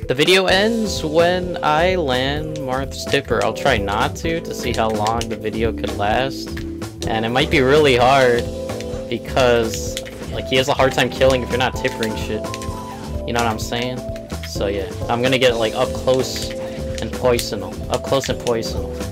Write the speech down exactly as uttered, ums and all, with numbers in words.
The video ends when I land Marths Tipper. I'll try not to, to see how long the video could last. And it might be really hard, because, like, he has a hard time killing if you're not tippering shit. You know what I'm saying? So yeah, I'm gonna get, like, up close and poisonal. Up close and poisonal.